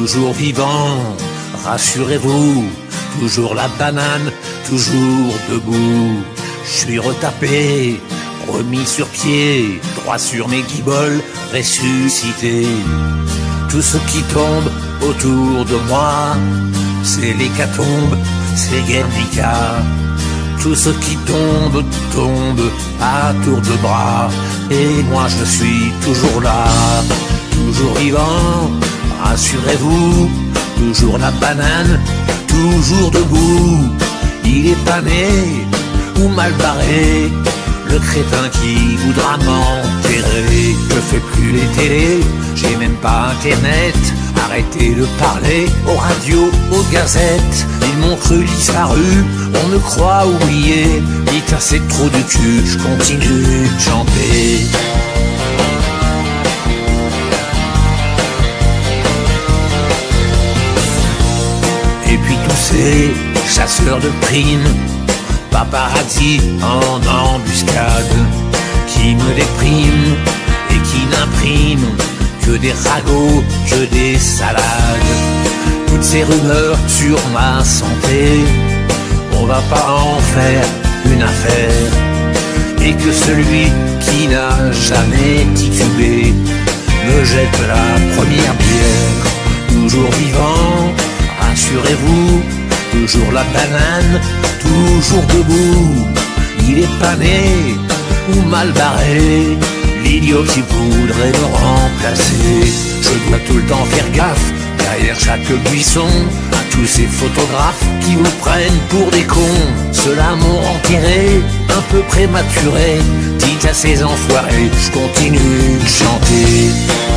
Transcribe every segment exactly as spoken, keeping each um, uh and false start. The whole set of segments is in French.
toujours vivant, rassurez-vous, toujours la banane, toujours debout. Je suis retapé, remis sur pied, droit sur mes guiboles, ressuscité. Tout ce qui tombe autour de moi, c'est l'hécatombe, c'est Guernica. Tout ce qui tombe, tombe à tour de bras. Et moi je suis toujours là, toujours vivant, rassurez-vous, toujours la banane, toujours debout. Il est pas né ou mal barré, le crétin qui voudra m'enterrer. Je fais plus les télés, j'ai même pas internet. Arrêtez de parler aux radios, aux gazettes. Ils m'ont cru disparu, on me croit oublié. Dites assez trop du cul, je continue de chanter. Et puis tous ces chasseurs de primes, paparazzi en embuscade, qui me dépriment et qui n'impriment que des ragots, que des salades. Toutes ces rumeurs sur ma santé, on va pas en faire une affaire. Et que celui qui n'a jamais titubé me jette la première bière. Toujours vivant, rassurez-vous, toujours la banane, toujours debout. Il est pas né ou mal barré, l'idiot qui voudrait me remplacer. Je dois tout le temps faire gaffe, derrière chaque buisson, à tous ces photographes qui vous prennent pour des cons. Ceux-là m'ont enterré, un peu prématuré. Dites à ces enfoirés, je continue de chanter.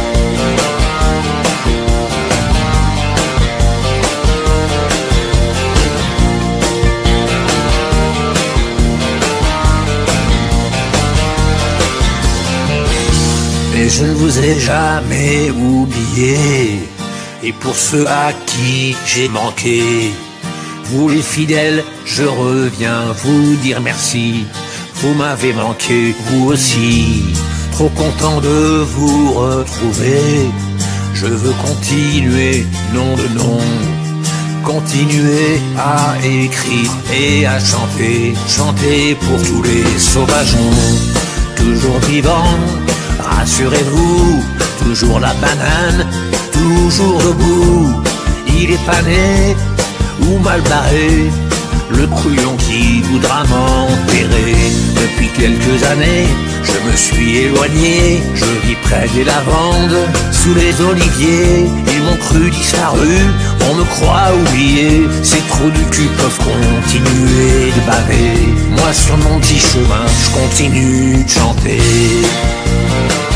Mais je ne vous ai jamais oublié. Et pour ceux à qui j'ai manqué, vous les fidèles, je reviens vous dire merci. Vous m'avez manqué, vous aussi. Trop content de vous retrouver. Je veux continuer, nom de nom. Continuer à écrire et à chanter. Chanter pour tous les sauvageons. Toujours vivant, rassurez-vous, toujours la banane, toujours debout. Il est pas né ou mal barré, le couillon qui voudra m'enterrer. Depuis quelques années, je me suis éloigné, je vis près des lavandes, sous les oliviers. Ils m'ont cru disparu, on me croit oublié. Ces trous du cul peuvent continuer de baver. Moi sur mon petit chemin, je continue de chanter.